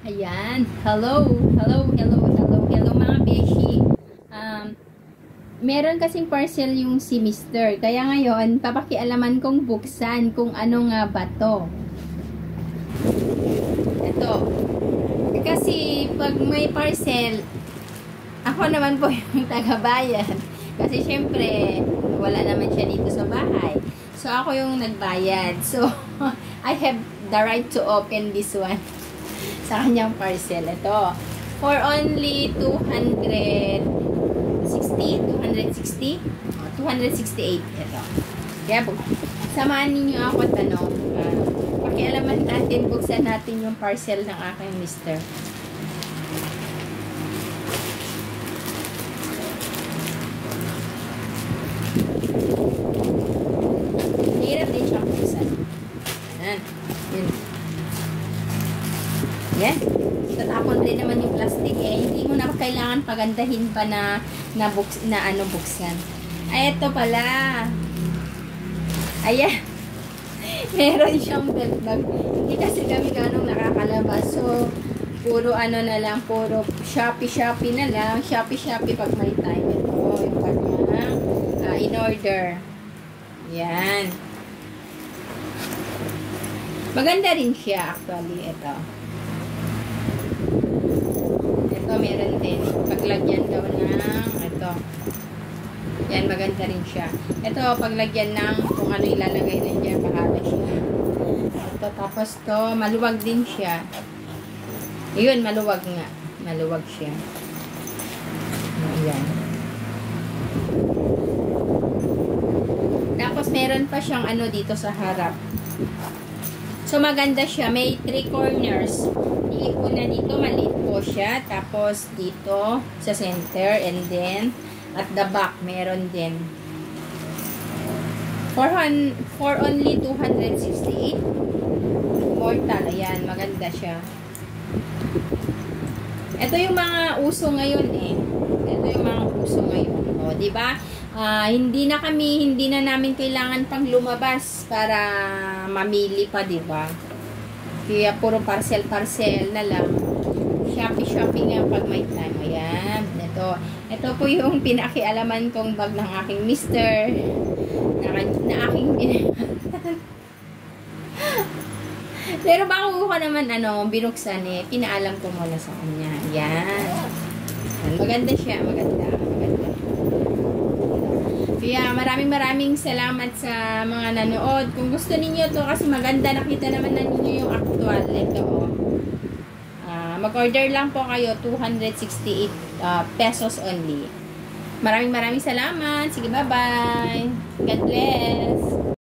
Ayan. Hello. Hello, hello, hello, hello mga beshi. Meron kasing parcel yung si Mr. Kaya ngayon, papakialaman kong buksan kung ano nga ba to. Ito. Kasi pag may parcel, ako naman po yung tagabayan. Kasi syempre, wala naman siya dito sa bahay. So, ako yung nagbayad. So, I have the right to open this one. Sa kanyang parcel. Ito. For only 268. Ito. Kaya po, samahan ninyo ako at pakialaman natin, buksan natin yung parcel ng aking mister. Hirap din siya buksan. Ayan. Yun. Yan. Tatapon rin naman yung plastic eh. Hindi mo na kailangan pagandahin pa na buksan. Ay, ito pala. Ayan. Meron siyang belt bag. Hindi kasi kami ganong nakakalabas. So, puro na lang. Puro Shopee na lang. Shopee pag may time. Ito, yung kanyang in order. Yan. Maganda rin siya actually. Ito. Ito, meron din. Paglagyan daw ng ito. Yan, maganda rin siya. Ito, paglagyan ng kung ano ilalagay na dyan, bahala siya. Ito, tapos to, maluwag din siya. Yun, maluwag nga. Maluwag siya. Ayan. Tapos, meron pa siyang dito sa harap. So, maganda siya. May 3 corners. Una dito, maliit po siya. Tapos, dito, sa center. And then, at the back, meron din. For only 268. Mortal. Ayan, maganda siya. Ito yung mga uso ngayon eh. Ito yung mga uso ngayon. O, diba? Hindi na namin kailangan pang lumabas para mamili pa, diba? Kaya puro parcel na lang. Shopee nga pag may time. Ayan. Ito po yung pinakialaman kong bag ng aking mister. Na aking Pero bago ko naman binuksan eh, pinaalam ko muna sa kanya. Ayan. Maganda siya. Maganda. Kaya maraming salamat sa mga nanood. Kung gusto niyo to kasi maganda, nakita naman na ninyo yung actual. Ito. Mag-order lang po kayo, 268 pesos only. Maraming salamat. Sige, bye-bye. God bless.